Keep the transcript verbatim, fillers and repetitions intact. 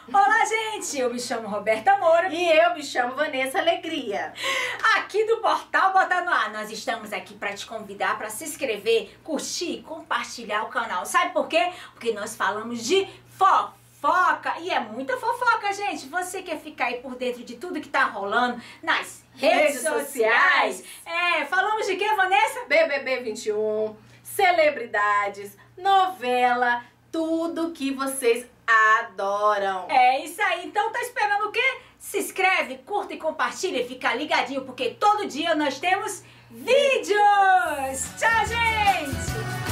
Olá, gente! Eu me chamo Roberta Moura. E eu me chamo Vanessa Alegria. Aqui do Portal Bota no Ar. Nós estamos aqui para te convidar para se inscrever, curtir e compartilhar o canal. Sabe por quê? Porque nós falamos de fofoca. E é muita fofoca, gente. Você quer ficar aí por dentro de tudo que tá rolando nas redes, redes sociais. sociais. É, falamos de quê, Vanessa? B B B vinte e um, celebridades, novela, tudo que vocês adoram. É isso aí. Então tá esperando o quê? Se inscreve, curta e compartilha e fica ligadinho, porque todo dia nós temos vídeos. Tchau, gente!